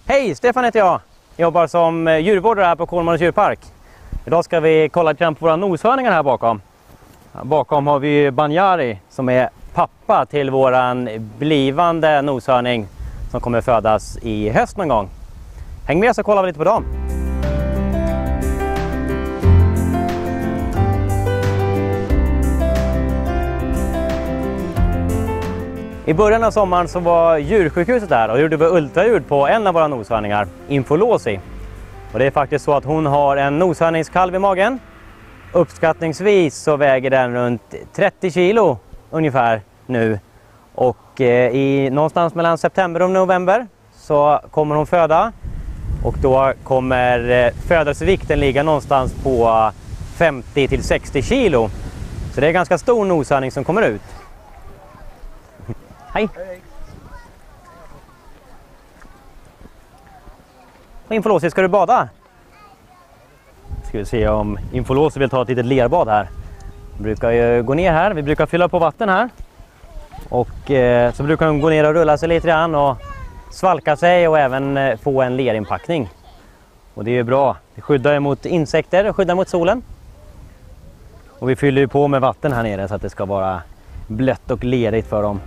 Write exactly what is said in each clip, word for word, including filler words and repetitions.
Hej, Stefan heter jag. Jag jobbar som djurvårdare här på Kolmårdens djurpark. Idag ska vi kolla lite på våra noshörningar här bakom. Bakom har vi Banjari som är pappa till våran blivande noshörning som kommer födas i höst någon gång. Häng med så kollar vi lite på dem. I början av sommaren så var djursjukhuset där och gjorde vi ultraljud på en av våra noshörningar, Infolosi. Och det är faktiskt så att hon har en noshörningskalv i magen. Uppskattningsvis så väger den runt trettio kilo ungefär nu. Och eh, i någonstans mellan september och november så kommer hon föda. Och då kommer eh, födelsevikten ligga någonstans på femtio till sextio kilo. Så det är en ganska stor noshörning som kommer ut. Hej! Hej. Infolosi, ska du bada? Ska vi se om Infolosi vill ta ett litet lerbad här. Vi brukar ju gå ner här, vi brukar fylla på vatten här. Och eh, så brukar de gå ner och rulla sig lite grann och svalka sig och även eh, få en lerinpackning. Och det är ju bra, det skyddar mot insekter och skyddar mot solen. Och vi fyller ju på med vatten här nere så att det ska vara blött och lerigt för dem.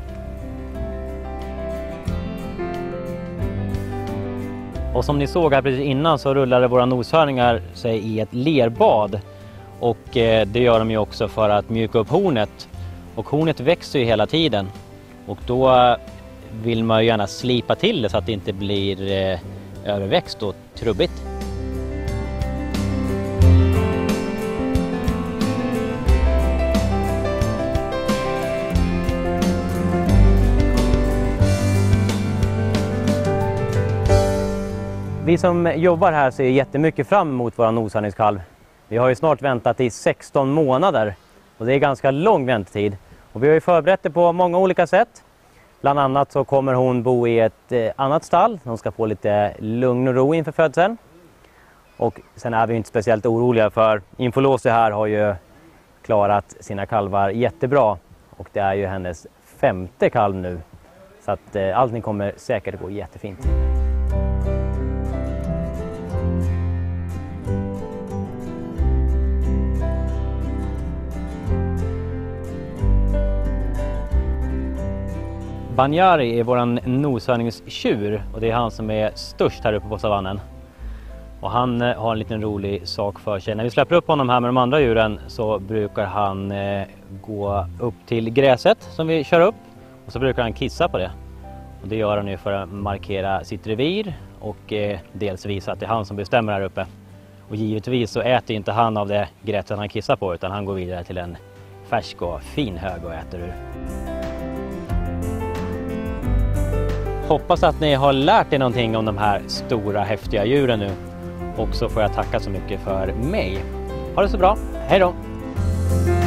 Och som ni såg här precis innan så rullade våra noshörningar sig i ett lerbad. Och eh, det gör de ju också för att mjuka upp hornet. Och hornet växer ju hela tiden. Och då vill man ju gärna slipa till det så att det inte blir eh, överväxt och trubbigt. Vi som jobbar här ser jättemycket fram emot vår noshörningskalv. Vi har ju snart väntat i sexton månader och det är ganska lång väntetid. Och vi har ju förberett det på många olika sätt. Bland annat så kommer hon bo i ett eh, annat stall. Hon ska få lite lugn och ro inför födseln. Och sen är vi inte speciellt oroliga för Infolosi här har ju klarat sina kalvar jättebra. Och det är ju hennes femte kalv nu. Så att eh, allting kommer säkert gå jättefint. Banjari är våran noshörningstjur och det är han som är störst här uppe på savannen. Och han eh, har en liten rolig sak för sig. När vi släpper upp honom här med de andra djuren så brukar han eh, gå upp till gräset som vi kör upp och så brukar han kissa på det. Och det gör han ju för att markera sitt revir och eh, dels visa att det är han som bestämmer här uppe. Och givetvis så äter inte han av det gräset han kissar på utan han går vidare till en färsk och fin hög och äter ur. Hoppas att ni har lärt er någonting om de här stora häftiga djuren nu. Och så får jag tacka så mycket för mig. Ha det så bra. Hej då!